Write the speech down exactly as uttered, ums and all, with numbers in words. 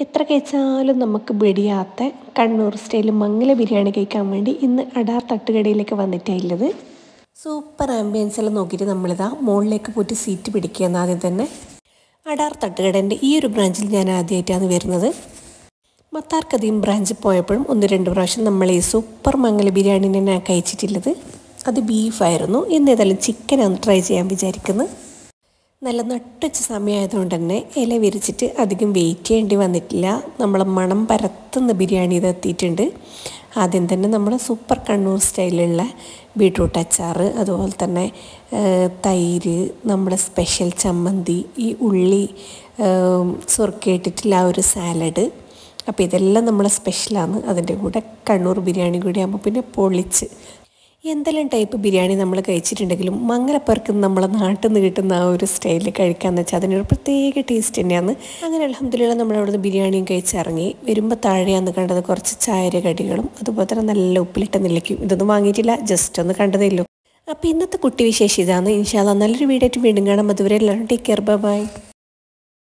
എത്ര കഴിച്ചാലും നമുക്ക് പിടിയാത്ത കണ്ണൂർ സ്റ്റൈൽ മംഗല ബിരിയാണി കഴിക്കാൻ വേണ്ടി ഇന്ന് അടാർ തട്ടുകടയിലേക്ക് വന്നിട്ടുള്ളത്. സൂപ്പർ ആംബിയൻസ് എല്ലാം നോക്കിയിട്ട് നമ്മളിതാ മുകളിലേക്ക് പോയിട്ട് സീറ്റ് പിടിക്കുകയെന്ന് ആദ്യം തന്നെ. അടാർ തട്ടുകടേൻ്റെ ഈ ഒരു ബ്രാഞ്ചിൽ ഞാൻ ആദ്യമായിട്ടാണ് വരുന്നത്. മത്താർക്കധികം ബ്രാഞ്ചിൽ പോയപ്പോഴും ഒന്ന് രണ്ട് പ്രാവശ്യം നമ്മൾ ഈ സൂപ്പർ മംഗല ബിരിയാണിനെ ഞാൻ കഴിച്ചിട്ടുള്ളത്. അത് ബീഫായിരുന്നു. ഇന്ന് ഏതായാലും ചിക്കനാണ് ട്രൈ ചെയ്യാൻ വിചാരിക്കുന്നത്. നല്ല നട്ടുച്ച സമയമായതുകൊണ്ട് തന്നെ ഇല വിരിച്ചിട്ട് അധികം വെയിറ്റ് ചെയ്യേണ്ടി വന്നിട്ടില്ല. നമ്മൾ മണം പരത്തുന്ന ബിരിയാണി ഇത് എത്തിയിട്ടുണ്ട്. ആദ്യം തന്നെ നമ്മൾ സൂപ്പർ കണ്ണൂർ സ്റ്റൈലുള്ള ബീട്രൂട്ട് അച്ചാർ, അതുപോലെ തന്നെ തൈര്, നമ്മുടെ സ്പെഷ്യൽ ചമ്മന്തി, ഈ ഉള്ളി സുർക്കയിട്ടിട്ടുള്ള ആ ഒരു സാലഡ്. അപ്പോൾ ഇതെല്ലാം നമ്മളെ സ്പെഷ്യലാണ്. അതിൻ്റെ കൂടെ കണ്ണൂർ ബിരിയാണി കൂടി ആകുമ്പോൾ പിന്നെ പൊളിച്ച്. എന്തെല്ലാം ടൈപ്പ് ബിരിയാണി നമ്മൾ കഴിച്ചിട്ടുണ്ടെങ്കിലും മംഗലപ്പുറത്ത് നമ്മളെ നാട്ടിൽ നിന്ന് കിട്ടുന്ന ആ ഒരു സ്റ്റൈലിൽ കഴിക്കാമെന്ന് വെച്ചാൽ അതിനൊരു പ്രത്യേക ടേസ്റ്റ് തന്നെയാണ്. അങ്ങനെ അൽഹംദുലില്ലാഹ് നമ്മൾ അവിടുന്ന് ബിരിയാണിയും കഴിച്ചിറങ്ങി. വരുമ്പോൾ താഴെയാണ് കണ്ടത് കുറച്ച് ചായ കടികളും അതുപോലെ തന്നെ നല്ല ഉപ്പിലിട്ട നെല്ലിക്കും. ഇതൊന്നും വാങ്ങിയിട്ടില്ല, ജസ്റ്റ് ഒന്ന് കണ്ടതേ ഉള്ളൂ. അപ്പോൾ ഇന്നത്തെ കുട്ടി വിശേഷം ഇതാണ്. ഇൻഷാ അല്ലാഹ് നല്ലൊരു വീഡിയോ ആയിട്ട് വീണ്ടും കാണാം. അതുവരെ എല്ലാവരും ടേക്ക് കെയർ, ബൈ ബൈ.